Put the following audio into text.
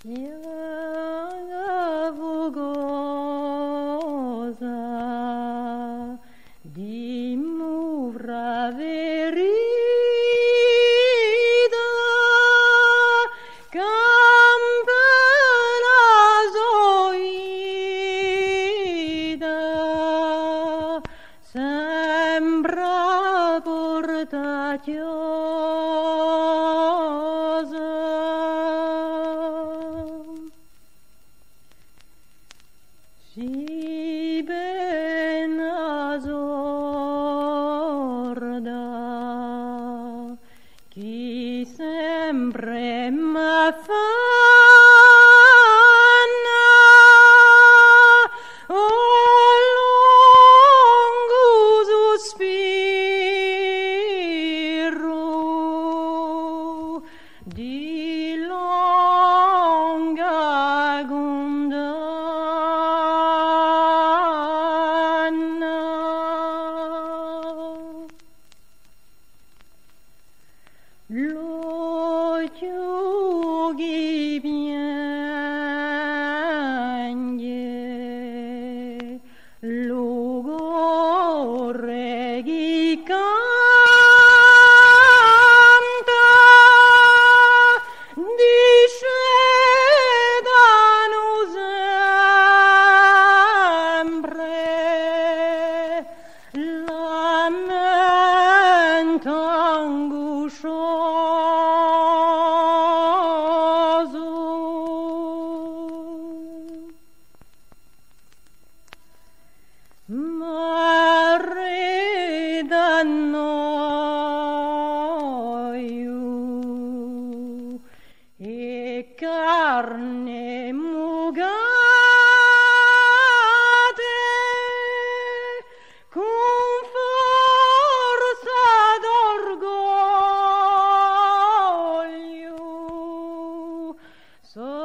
Piaga fogosa di mura verida, campana soida, sembra porta chiosa. Si bella sorda, chi sempre m'affanna, o lungo sospiro di longa condanna. L'occhio che piange, l'ugore che canta, discedano sempre, lamento angoscioso. Mare d'annoio e carne mugate, con forza d'orgoglio